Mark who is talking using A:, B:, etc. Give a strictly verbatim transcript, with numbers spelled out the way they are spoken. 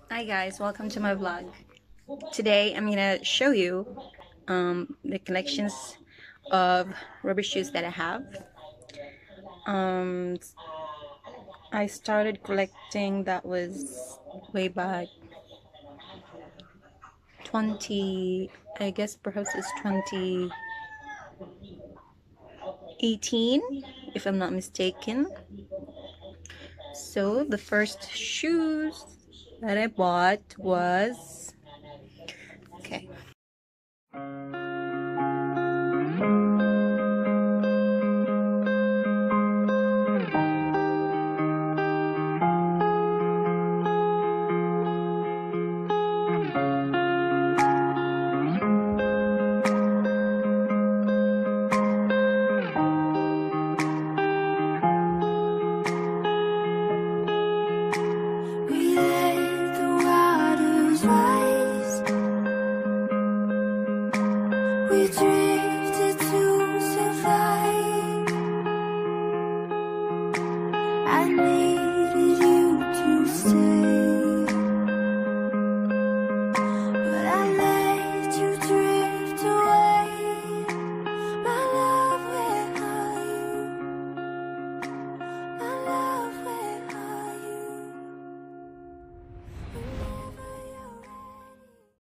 A: Hi guys, welcome to my vlog. Today I'm gonna show you um, the collections of rubber shoes that I have. Um, I started collecting that was way back twenty, I guess perhaps it's twenty eighteen if I'm not mistaken. So the first shoes that I bought was okay.